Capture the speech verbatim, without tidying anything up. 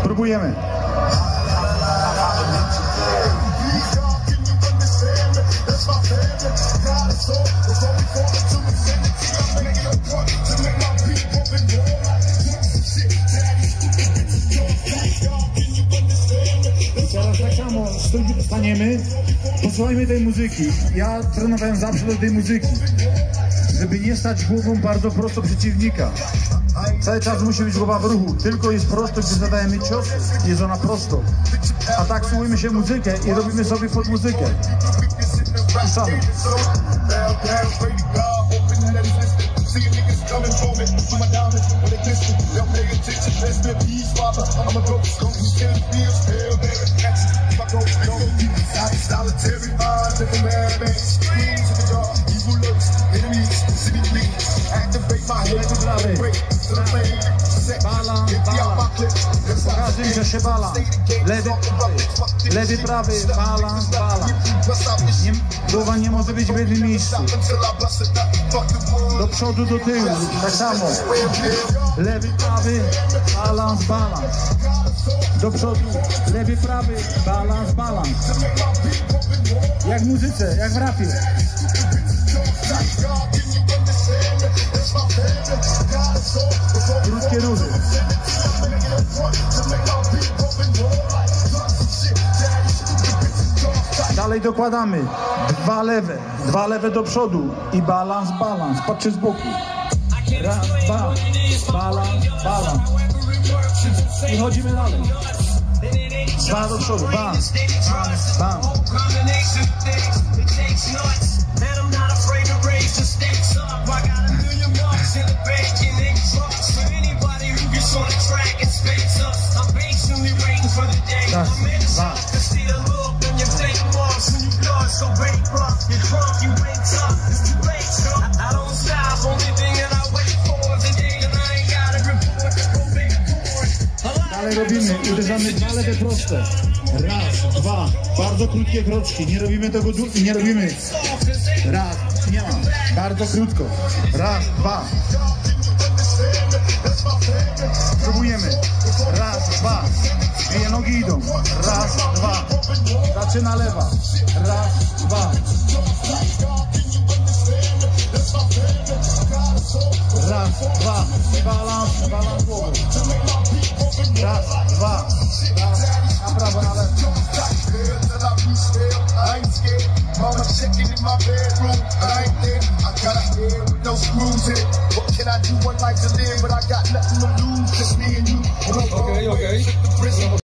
Próbujemy. Teraz tak samo staniemy, posłuchajmy tej muzyki. Ja trenowałem zawsze do tej muzyki, żeby nie stać głową bardzo prosto przeciwnika. Cały czas musi być głowa w ruchu. Tylko jest prosto, gdy zadajemy cios, jest ona prosto. A tak słuchamy się muzykę i robimy sobie pod muzykę. Puszczamy. Balans, balans. Pokazuj, że się balans. Lewy, lewy, prawy, balans, balans. Nie, głowa nie może być w jednym miejscu. Do przodu, do tyłu, tak samo. Lewy, prawy, balans, balans. Do przodu, lewy, prawy, balans, balans. Jak w muzyce, jak w rapie. Krótkie ruchy. Dalej dokładamy. Dwa lewe. Dwa lewe do przodu. I balans, balans. Patrzcie z boku. Raz, dwa. Balans, balans. I chodzimy dalej. Dwa do przodu. Bam. Bam. Raz, dwa. Dalej robimy, uderzamy dwa lewe proste. Raz, dwa, bardzo krótkie kroczki. Nie robimy tego długo, nie robimy. Raz, nie ma. Bardzo krótko. Raz, dwa. Próbujemy. Raz, dwa. Dwie nogi idą. Raz, dwa. Zaczyna lewa. Raz, dwa. Raz, dwa. Balans, balans głowy. Raz, dwa. Raz, na prawo, na lewo. Okay, okay.